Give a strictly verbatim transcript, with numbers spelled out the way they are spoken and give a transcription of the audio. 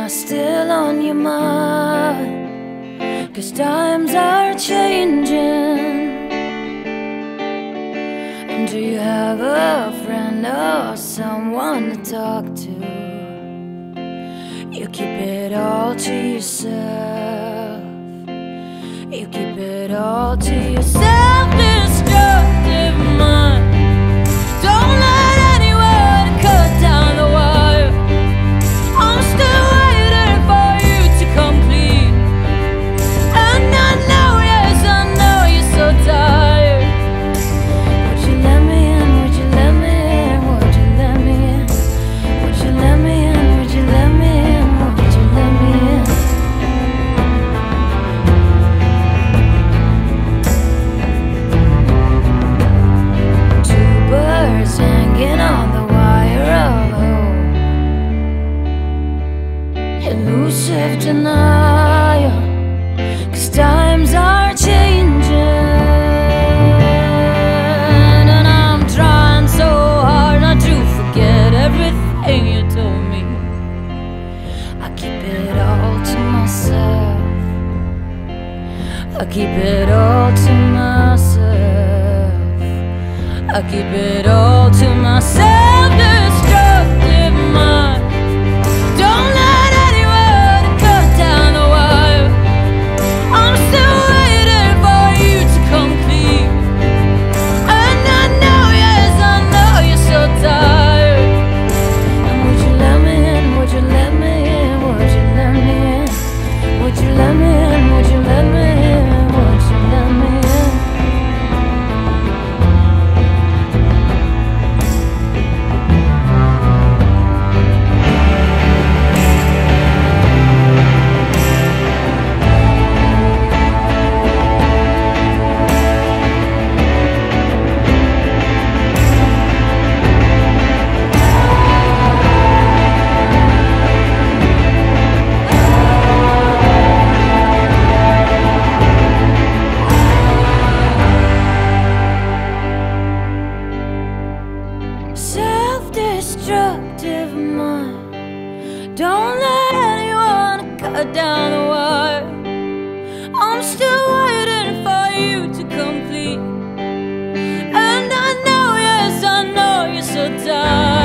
I still on your mind? 'Cause times are changing. And do you have a friend or someone to talk to? You keep it all to yourself. You keep it all to yourself. Destructive mind. Don't let anyone cut down the wire. I'm still waiting for you to complete. And I know, yes, I know you're so tired. Would you let me in? Would you let me in? Would you let me in? Would you let me in? Would you let me in? Would you let me in? Two birds hanging on the wire of hope. Elusive denial. 'Cause times are changing. And I'm trying so hard not to forget everything you told me. I keep it all to myself. I keep it all to myself. I keep it all to myself. Destructive mind. Don't let anyone cut down the wire. I'm still waiting for you to complete. And I know, yes, I know you're so tired. And would you let me in? Would you let me in? Would you let me in? Would you let me in? Would you let me in? Would you let me in? Self-destructive mind. Don't let anyone cut down the wire. I'm still waiting for you to complete. And I know, yes, I know you're so tired.